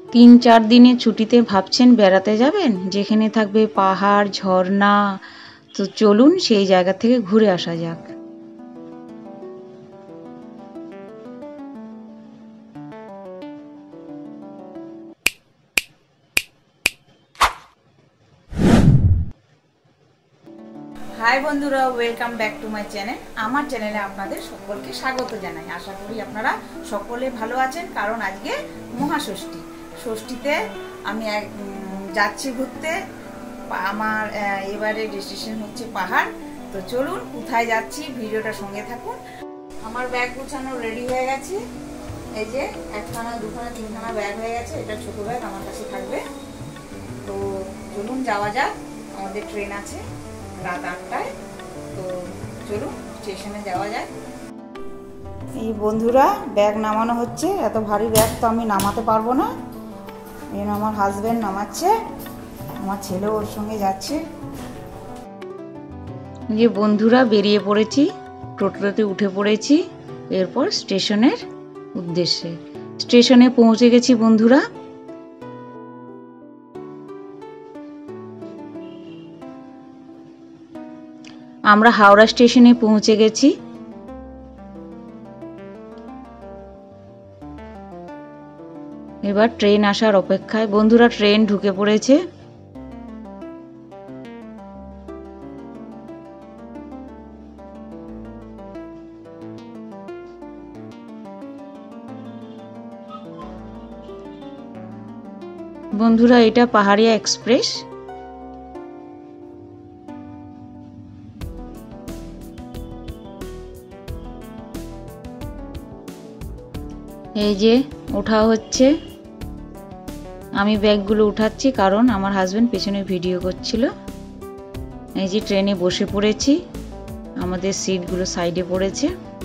3-4 দিনের ছুটিতে ভাবছেন বেড়াতে যাবেন, যেখানে থাকবে পাহাড়, ঝর্ণা? তো চলুন সেই জায়গা থেকে ঘুরে আসা যাক। হাই বন্ধুরা, welcome back to my channel. আমার চ্যানেলে আপনাদের সকলকে স্বাগত জানাই। আশা করি আপনারা সকলে ভালো আছেন, কারণ আজকে মহাষষ্ঠী। ষষ্ঠীতে আমি যাচ্ছি ঘুরতে। আমার এবারে ডেস্টিনেশন হচ্ছে পাহাড়। তো চলুন কোথায় যাচ্ছি, ভিডিওটা সঙ্গে থাকুন। আমার ব্যাগ গুছানো রেডি হয়ে গেছে। এই যে 1খানা 2খানা 3খানা ব্যাগ হয়ে গেছে। এটা ছোট ব্যাগ আমার কাছে থাকবে। তো চলুন যাওয়া যাক। আমাদের ট্রেন আছে রাত 8টায়। তো চলুন স্টেশনে যাওয়া যায়। এই বন্ধুরা, ব্যাগ নামানো হচ্ছে। এত ভারী ব্যাগ তো আমি নামাতে পারবো না, এই আমার হাজব্যান্ড নামাচ্ছে, আমার ছেলে ওর সঙ্গে যাচ্ছে। যে বন্ধুরা বেরিয়ে পড়েছি, টোটোতে উঠে পড়েছি, এরপর স্টেশনের উদ্দেশ্যে। স্টেশনে পৌঁছে গেছি বন্ধুরা। আমরা হাওড়া স্টেশনে পৌঁছে গেছি। এবার ট্রেন আসার অপেক্ষায়। বন্ধুরা ট্রেন ঢুকে পড়েছে। বন্ধুরা এটা পাহাড়িয়া এক্সপ্রেস। এই যে ওঠা হচ্ছে, আমি ব্যাগগুলো উঠাচ্ছি কারণ আমার হাজবেন্ড পেছনে ভিডিও করছিল। এই যে ট্রেনে বসে পড়েছি, আমাদের সিটগুলো সাইডে পড়েছে।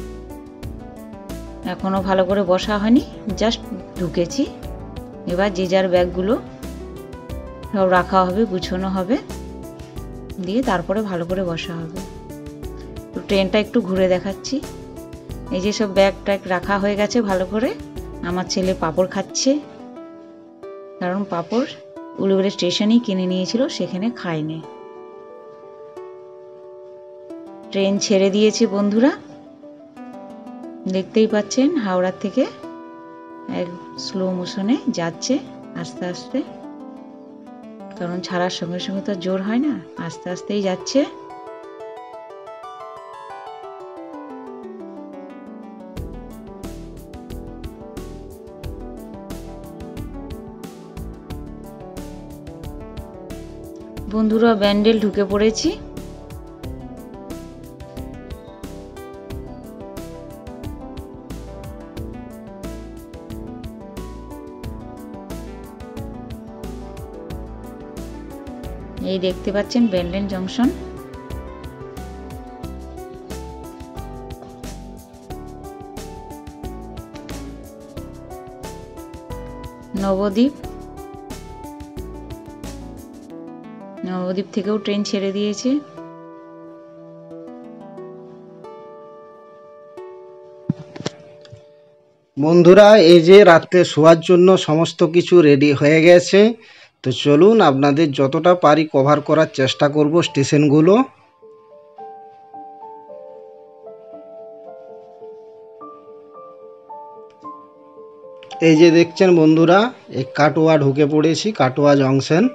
এখনো ভালো করে বসা হয়নি, জাস্ট ঢুকেছি। এবার যে যার ব্যাগগুলো সব রাখা হবে, গুছানো হবে, দিয়ে তারপরে ভালো করে বসা হবে। তো ট্রেনটা একটু ঘুরে দেখাচ্ছি। এই যে সব ব্যাগ ট্যাগ রাখা হয়ে গেছে ভালো করে। আমার ছেলে পাঁপড় খাচ্ছে, কারণ পাঁপড় উলুবেড়ি স্টেশনেই কিনে নিয়েছিল, সেখানে খায়নি। ট্রেন ছেড়ে দিয়েছে বন্ধুরা, দেখতেই পাচ্ছেন হাওড়া থেকে এক স্লো মোশনে যাচ্ছে, আস্তে আস্তে, কারণ ছাড়ার সঙ্গে সঙ্গে তো জোর হয় না, আস্তে আস্তেই যাচ্ছে। বন্ধুরা ব্যান্ডেল ঢুকে পড়েছি। এই দেখতে পাচ্ছেন ব্যান্ডেল জংশন। নবদ্বীপ, নবদ্বীপ থেকেও ট্রেন ছেড়ে দিয়েছে। বন্ধুরা এই যে রাতে শোয়ার জন্য সমস্ত কিছু রেডি হয়ে গেছে। তো চলুন আপনাদের যতটা পারি কভার করার চেষ্টা করব স্টেশনগুলো। এই যে দেখছেন বন্ধুরা, এই কাটোয়া ঢুকে পড়েছি, Katwa junction.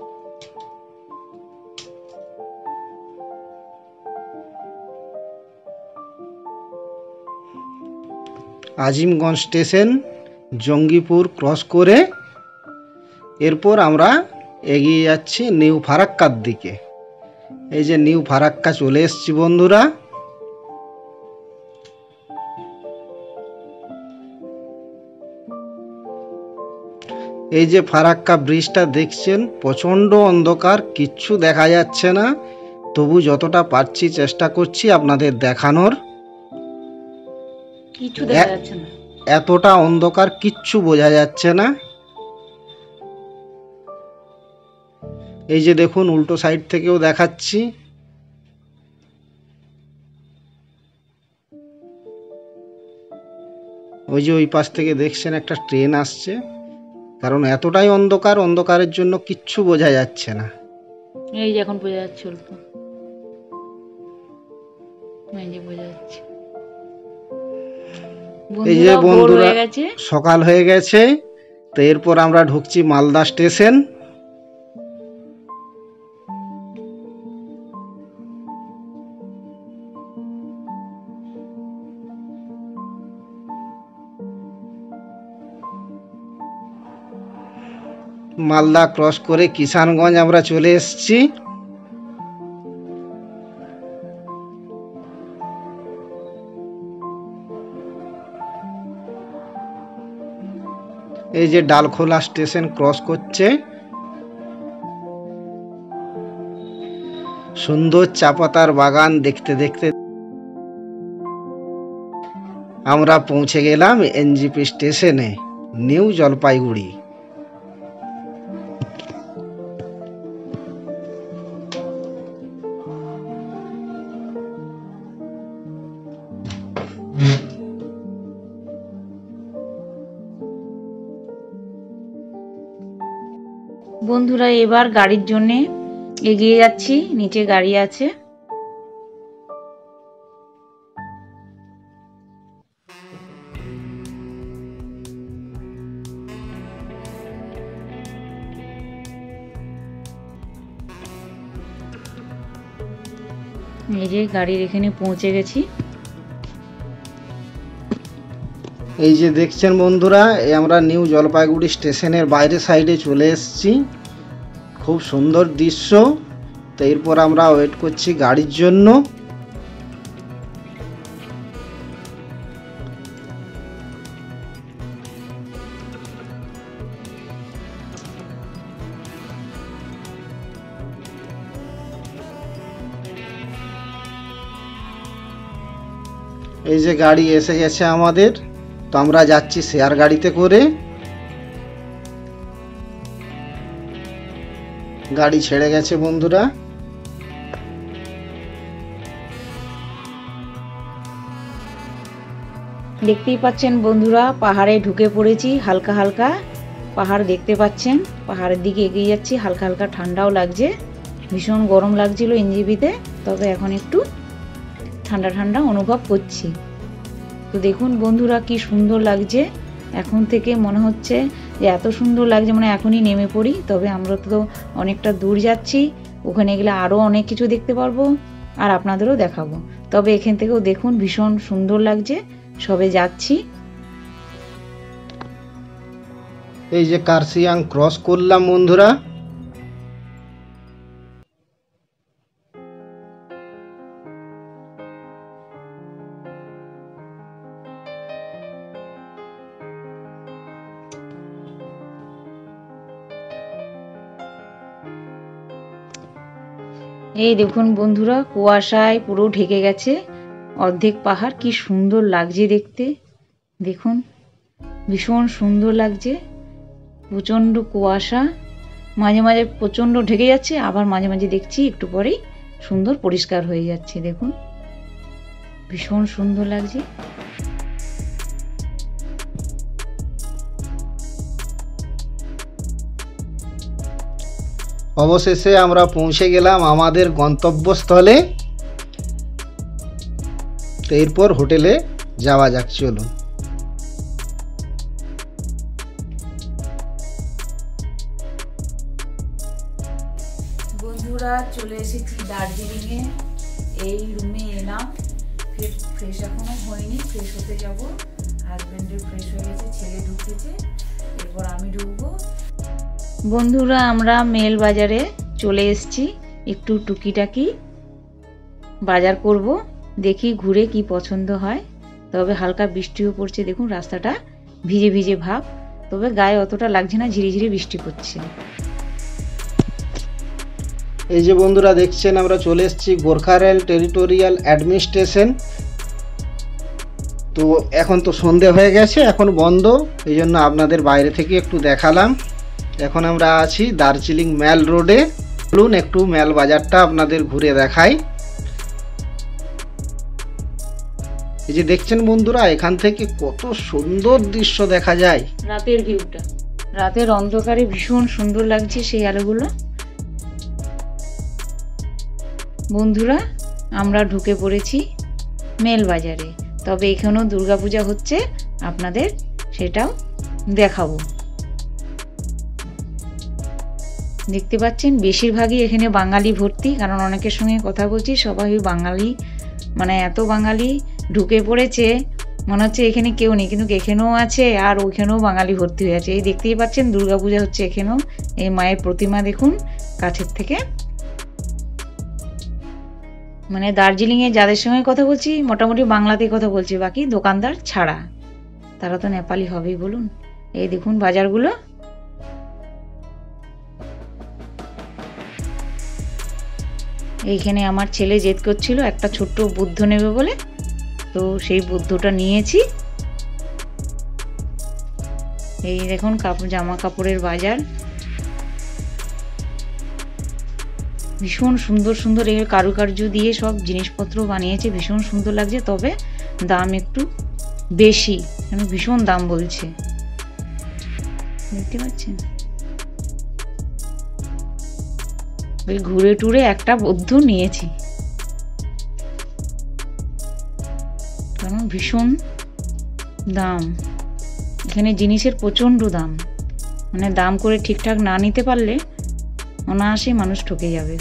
Azimganj station, Jangipur cross করে এরপর আমরা এগিয়ে যাচ্ছি নিউ ফারাক্কার দিকে। এই যে নিউ ফারাক্কা চলে এসেছি বন্ধুরা। এই যে ফারাক্কা ব্রিজটা দেখছেন, প্রচণ্ড অন্ধকার, কিচ্ছু দেখা যাচ্ছে না, তবু যতটা পারছি চেষ্টা করছি আপনাদের দেখানোর। কিছু দেখা যাচ্ছে না, এতটা অন্ধকার, কিচ্ছু বোঝা যাচ্ছে না। এই যে দেখুন উল্টো সাইড থেকেও দেখাচ্ছি। ওই যে ওই পাশ থেকে দেখছেন একটা ট্রেন আসছে। কারণ এতটাই অন্ধকার, অন্ধকারের জন্য কিচ্ছু বোঝা যাচ্ছে না। এই যে এখন বোঝা যাচ্ছে অল্প, এই যে বোঝা যাচ্ছে। এই যে বন্ধুরা সকাল হয়ে গেছে, তো এরপর আমরা ঢুকছি মালদা স্টেশন। মালদা ক্রস করে কিষানগঞ্জ আমরা চলে এসেছি। এই যে ডালখোলা স্টেশন ক্রস করছে। সুন্দর চা পাতার বাগান দেখতে দেখতে আমরা পৌঁছে গেলাম এনজিপি স্টেশনে, নিউ জলপাইগুড়ি। বন্ধুরা এবার গাড়ির জন্য এগিয়ে যাচ্ছি, নিচে গাড়ি আছে। এই যে গাড়ির এখানে পৌঁছে গেছি। এই যে দেখছেন বন্ধুরা, এই আমরা নিউ জলপাইগুড়ি স্টেশনের বাইরে সাইডে চলে এসেছি। খুব সুন্দর দৃশ্য। তো এরপর আমরা ওয়েট করছি গাড়ির জন্য। এই যে গাড়ি এসে গেছে আমাদের, তো আমরা যাচ্ছি শেয়ার গাড়িতে করে। গাড়ি ছেড়ে গেছে বন্ধুরা। দেখতেই পাচ্ছেন বন্ধুরা, পাহাড়ে ঢুকে পড়েছি। হালকা হালকা পাহাড় দেখতে পাচ্ছেন, পাহাড়ের দিকে এগিয়ে যাচ্ছি। হালকা হালকা ঠান্ডাও লাগছে, ভীষণ গরম লাগছিল এনজিপিতে, তবে এখন একটু ঠান্ডা ঠান্ডা অনুভব করছি। তো দেখুন বন্ধুরা কি সুন্দর লাগছে। এখন থেকে মনে হচ্ছে যে এত সুন্দর লাগছে, মানে এখনই নেমে পড়ি। তবে আমরা তো অনেকটা দূর যাচ্ছি, ওখানে গেলে আরও অনেক কিছু দেখতে পারবো আর আপনাদেরও দেখাবো। তবে এখান থেকেও দেখুন ভীষণ সুন্দর লাগছে, সবে যাচ্ছি। এই যে কার্শিয়াং ক্রস করলাম বন্ধুরা। এই দেখুন বন্ধুরা, কুয়াশায় পুরো ঢেকে গেছে অর্ধেক পাহাড়। কি সুন্দর লাগছে দেখতে, দেখুন ভীষণ সুন্দর লাগছে। প্রচণ্ড কুয়াশা, মাঝে মাঝে প্রচণ্ড ঢেকে যাচ্ছে, আবার মাঝে মাঝে দেখছি একটু পরেই সুন্দর পরিষ্কার হয়ে যাচ্ছে। দেখুন ভীষণ সুন্দর লাগছে। অবশেষে আমরা পৌঁছে গেলাম আমাদের গন্তব্যস্থলে। তো এরপর হোটেলে যাওয়া যাক, চলুন। বন্ধুরা চলে এসেছি দার্জিলিংয়ে। এই রুমে এলাম, ফ্রেশ এখনো হয়নি, ফ্রেশ হতে যাব। হাজব্যান্ডের ফ্রেশ হয়ে গেছে, ছেলে ঢুকেছে, এরপর আমি ঢুকবো। বন্ধুরা আমরা মেল বাজারে চলে এসেছি, একটু টুকিটাকি বাজার করব। দেখি ঘুরে কি পছন্দ হয়। তবে হালকা বৃষ্টিও পড়ছে, দেখুন রাস্তাটা ভিজে ভিজে ভাব, তবে গায়ে অতটা লাগছে না, ঝিরিঝিরি বৃষ্টি পড়ছে। এই যে বন্ধুরা দেখছেন, আমরা চলে এসেছি গোর্খা রেল টেরিটোরিয়াল অ্যাডমিনিস্ট্রেশন। তো এখন তো সন্ধে হয়ে গেছে, এখন বন্ধ, এই জন্য আপনাদের বাইরে থেকে একটু দেখালাম। এখন আমরা আছি দার্জিলিং মেল রোডে। চলুন একটু মেল বাজারটা আপনাদের ঘুরে দেখাই। এই যে দেখছেন বন্ধুরা, এখান থেকে কত সুন্দর দৃশ্য দেখা যায়, রাতের ভিউটা। রাতের অন্ধকারে ভীষণ সুন্দর লাগছে সেই আলোগুলো। বন্ধুরা, আমরা ঢুকে পড়েছি মেল বাজারে। তবে এখানেও দুর্গাপূজা হচ্ছে, আপনাদের সেটাও দেখাবো। দেখতে পাচ্ছেন বেশিরভাগই এখানে বাঙালি ভর্তি, কারণ অনেকের সঙ্গে কথা বলছি, সবাই বাঙালি। মানে এত বাঙালি ঢুকে পড়েছে, মনে হচ্ছে এখানে কেউ নেই, কিন্তু এখানেও আছে আর ওইখানেও বাঙালি ভর্তি হয়ে আছে। এই দেখতেই পাচ্ছেন দুর্গাপূজা হচ্ছে এখানেও। এই মায়ের প্রতিমা দেখুন কাছের থেকে। মানে দার্জিলিংয়ে যাদের সঙ্গে কথা বলছি মোটামুটি বাংলাতেই কথা বলছি, বাকি দোকানদার ছাড়া। তারা তো নেপালি হবেই বলুন। এই দেখুন বাজারগুলো। এইখানে আমার ছেলে জেদ করছিল একটা ছোট্ট বুদ্ধ নেবে বলে, তো সেই বুদ্ধটা নিয়েছি। এই দেখুন জামা কাপড়ের বাজার, ভীষণ সুন্দর সুন্দর এর কারুকার্য দিয়ে সব জিনিসপত্র বানিয়েছে, ভীষণ সুন্দর লাগছে। তবে দাম একটু বেশি, ভীষণ দাম বলছে, দেখতে পাচ্ছেন। ওই ঘুরে টুরে একটা বুদ্ধ নিয়েছি, কারণ ভীষণ দাম এখানে জিনিসের, প্রচণ্ড দাম। মানে দাম করে ঠিকঠাক না নিতে পারলে অনায়াসে মানুষ ঠকে যাবে।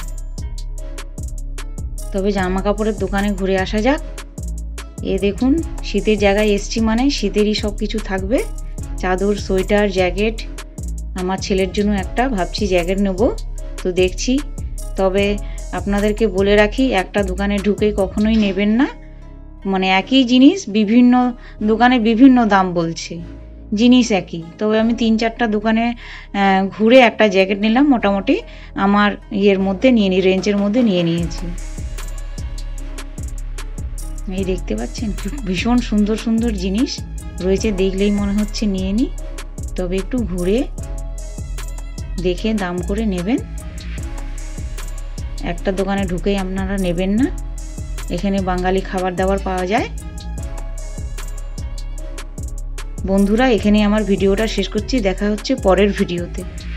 তবে জামা কাপড়ের দোকানে ঘুরে আসা যাক। এ দেখুন শীতের জায়গায় এসছি মানে শীতেরই সব কিছু থাকবে, চাদর, সোয়েটার, জ্যাকেট। আমার ছেলের জন্য একটা ভাবছি জ্যাকেট নেব, তো দেখছি। তবে আপনাদেরকে বলে রাখি, একটা দোকানে ঢুকে কখনোই নেবেন না। মানে একই জিনিস বিভিন্ন দোকানে বিভিন্ন দাম বলছে, জিনিস একই। তবে আমি 3-4টা দোকানে ঘুরে একটা জ্যাকেট নিলাম, মোটামুটি আমার ইয়ের মধ্যে রেঞ্জের মধ্যে নিয়ে নিয়েছি। এই দেখতে পাচ্ছেন ভীষণ সুন্দর সুন্দর জিনিস রয়েছে, দেখলেই মনে হচ্ছে নিয়ে নিই। তবে একটু ঘুরে দেখে দাম করে নেবেন। একটা দোকানে ঢুকেই আপনারা নেবেন না, এখানে বাঙালি খাবার দাবার পাওয়া যায়। বন্ধুরা, এখানে আমার ভিডিওটা শেষ করছি, দেখা হচ্ছে পরের ভিডিওতে।